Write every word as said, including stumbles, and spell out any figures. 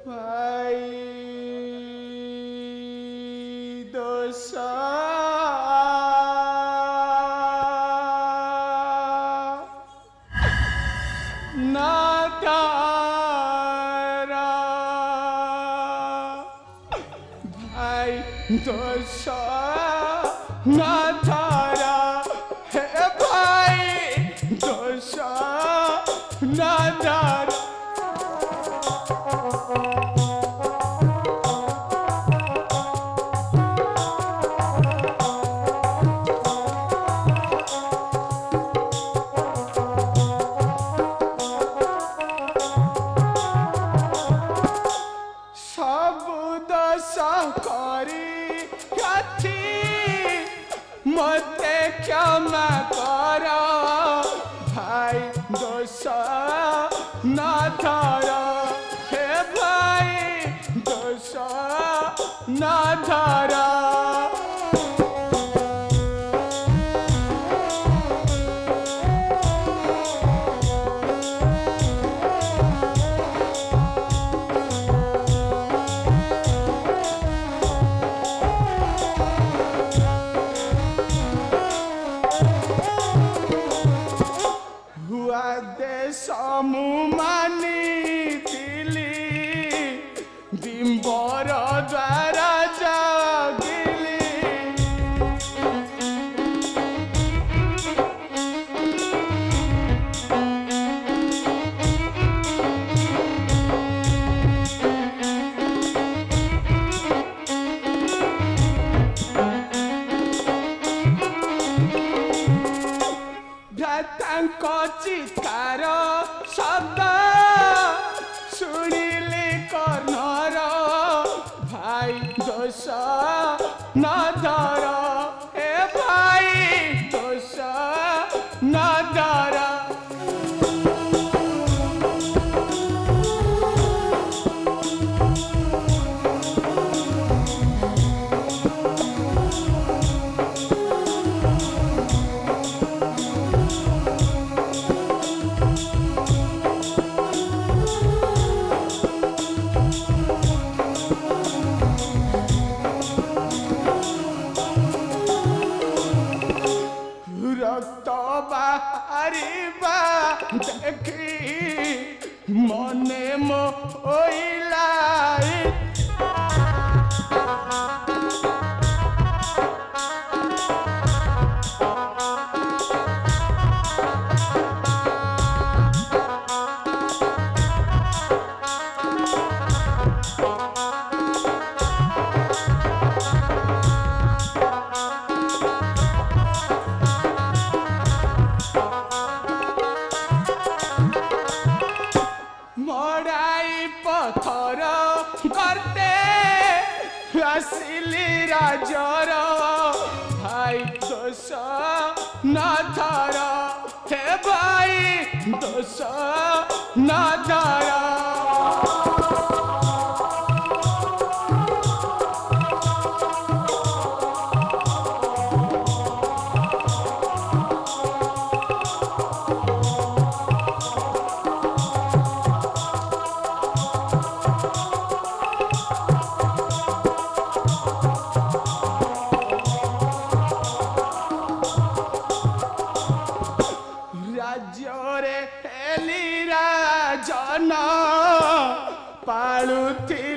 भाई दोसा नादारा भाई दोसा नादारा हे भाई दोसा नादारा मते क्षमा करो भाई दोसा ना धरो हे भाई दोसा ना धरो समु मानी दिली बिंबर द्वारा जागिली भ्रातांको चित्कार शब्द शुणिले कर्णर भाई दोसा न धर हे भाई दोसा न धर रक्त बाहरिबा देखी मने मोइला पथर करते आसिली राजर भाई दोसा न धर हे भाई दोसा न धर राज्य रे हेली राजन पालुती